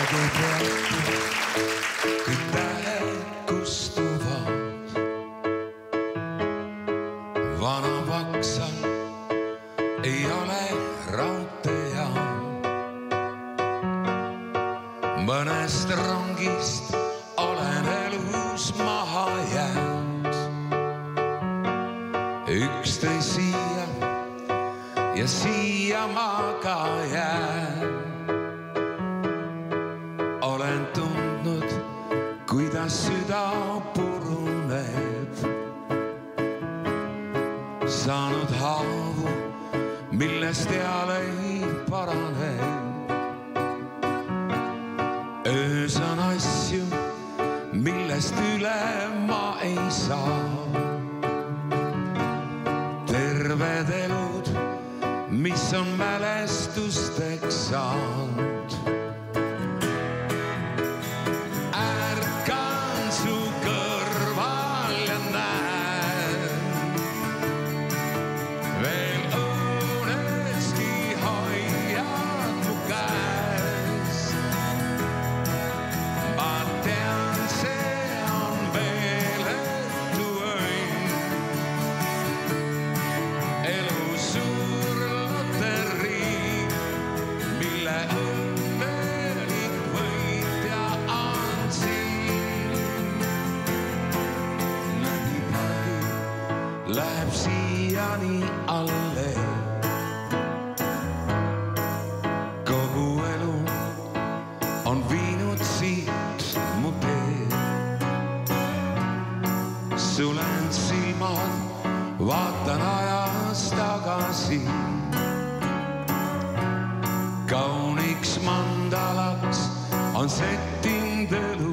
Mäge pealt kõik tähed kustuvad. Vana Vaksal ei ole raudteejaam. Mõnest rongist olen elus maha jäänud. Üks tõi siia ja siia ma ka jään. Olen tundnud, kuidas süda puruneb. Saanud haavu, millest eal ei parane. Öös on asju, millest üle ma ei saa. Terved elud, mis on mälestusteks saanud. Ärkan su kõrval ja näen, veel õuneski hoiad mu käes. Ma tean, see on meeletu õnn. Elu suur loterii, mille õnnelik võitja on siin. Läbi pargi läheb siiani alle. Kogu elu on viinud siit mu tee. Sulen silmad, vaatan ajas tagasi. Kauniks mandalaks on settinud elu.